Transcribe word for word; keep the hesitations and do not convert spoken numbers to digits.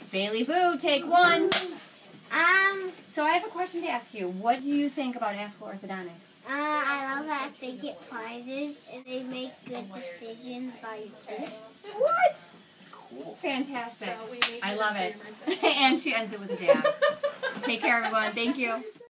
Bailey Boo, take one. Um, So I have a question to ask you. What do you think about Aszkler orthodontics? uh, I love that they get prizes and they make good decisions by teeth. What? Cool. Fantastic. I love it. And she ends it with a dab. Take care, everyone. Thank you.